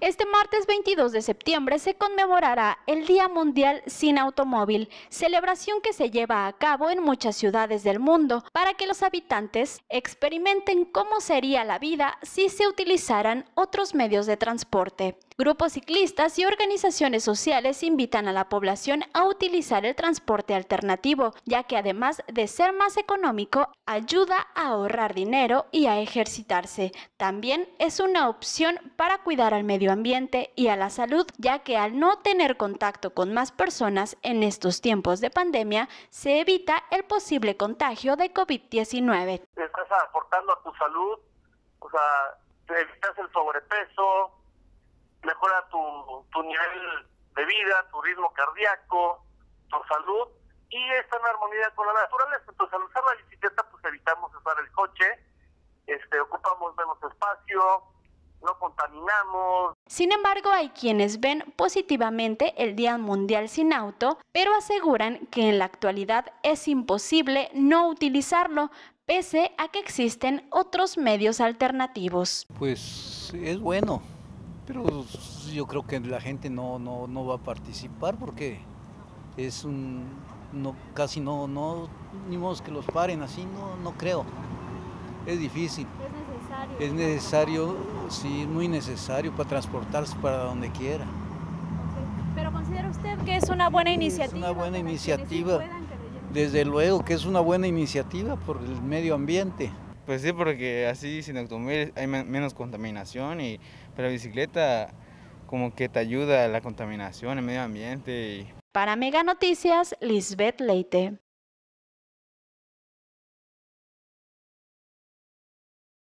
Este martes 22 de septiembre se conmemorará el Día Mundial sin Automóvil, celebración que se lleva a cabo en muchas ciudades del mundo para que los habitantes experimenten cómo sería la vida si se utilizaran otros medios de transporte. Grupos ciclistas y organizaciones sociales invitan a la población a utilizar el transporte alternativo, ya que además de ser más económico, ayuda a ahorrar dinero y a ejercitarse. También es una opción para cuidar al medio ambiente y a la salud, ya que al no tener contacto con más personas en estos tiempos de pandemia, se evita el posible contagio de COVID-19. Estás aportando a tu salud, o sea, te evitas el sobrepeso, mejora tu nivel de vida, tu ritmo cardíaco, tu salud, y está en armonía con la naturaleza. Entonces, al usar la bicicleta, pues evitamos usar el coche, ocupamos menos espacio, no contaminamos. Sin embargo, hay quienes ven positivamente el Día Mundial sin Auto, pero aseguran que en la actualidad es imposible no utilizarlo, pese a que existen otros medios alternativos. Pues es bueno, pero yo creo que la gente no va a participar porque es casi no, ni modo que los paren así, no creo. Es difícil. Es necesario, sí, muy necesario para transportarse para donde quiera. Okay. ¿Pero considera usted que es una buena iniciativa? Es una buena iniciativa, desde luego que es una buena iniciativa por el medio ambiente. Pues sí, porque así sin automóvil hay menos contaminación, pero la bicicleta como que te ayuda a la contaminación, el medio ambiente. Para Mega Noticias, Lisbeth Leite.